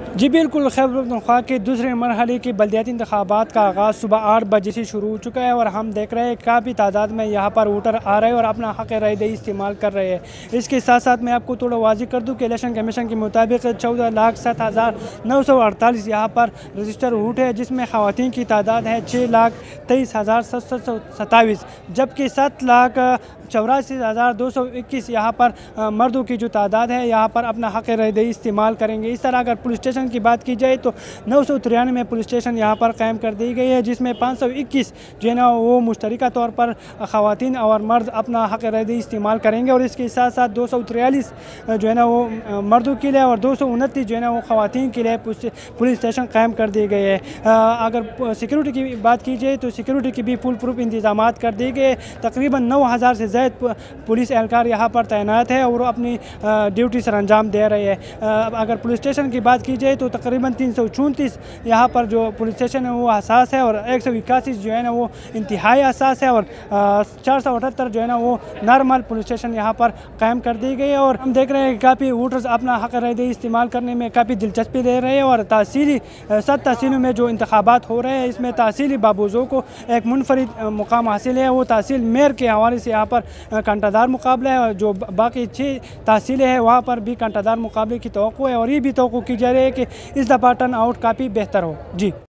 جی بالکل، خیبر پختونخوا کے دوسرے مرحلے کے بلدیاتی انتخابات کا آغاز صبح 8 بجے سے شروع ہو چکا ہے اور ہم دیکھ رہے ہیں کافی تعداد میں یہاں پر ووٹر آ رہے ہیں اور اپنا حق رائے دہی استعمال کر رہے ہیں۔ اس کے ساتھ ساتھ میں آپ کو تھوڑا واضح کر دوں کہ الیکشن کمیشن کے مطابق 14,07,948 یہاں پر رجسٹر ووٹ ہے، جس میں خواتین کی تعداد ہے 6,23,727، جبکہ 7,84,221 یہاں پر مردوں کی جو تعداد ہے یہاں پر اپنا حق رائے دہی استعمال کریں گے۔ اس طرح اگر پولیس اسٹیشن کی بات کی جائے تو 993 پولیس اسٹیشن یہاں پر قائم کر دی گئی ہے، جس میں 521 جو ہے نا وہ مشترکہ طور پر خواتین اور مرد اپنا حق رائے دہی استعمال کریں گے، اور اس کے ساتھ ساتھ 243 جو ہے نا وہ مردوں کے لیے اور 229 جو ہے نا وہ خواتین کے لیے پولیس اسٹیشن قائم کر دیے گئے ہیں۔ اگر سیکورٹی کی بات کی جائے تو سیکورٹی کی بھی فل پروف انتظامات کر دیے گئے، تقریباً 9,000 سے زائد پولیس اہلکار یہاں پر تعینات ہے اور وہ اپنی ڈیوٹی سر انجام دے رہے ہیں۔ اگر پولیس اسٹیشن کی بات کی جائے تو تقریباً 334 یہاں پر جو پولیس اسٹیشن ہے وہ حساس ہے، اور 181 جو ہے نا وہ انتہائی حساس ہے، اور 478 جو ہے نا وہ نارمل پولیس اسٹیشن یہاں پر قائم کر دی گئی ہے۔ اور ہم دیکھ رہے ہیں کہ کافی ووٹرز اپنا حق رائے دہی استعمال کرنے میں کافی دلچسپی لے رہے ہیں، اور 7 تحصیلوں میں جو انتخابات ہو رہے ہیں اس میں تحصیلی بابوزوں کو ایک منفرد مقام حاصل ہے، وہ تحصیل میر کے حوالے سے یہاں پر کانٹہ دار مقابلہ ہے، اور جو باقی 6 تحصیلیں ہیں وہاں پر بھی کانٹہ دار مقابلے کی توقع ہے، اور یہ بھی توقع کی جا رہی ہے کہ اس دفعہ ٹرن آؤٹ کافی بہتر ہو۔ جی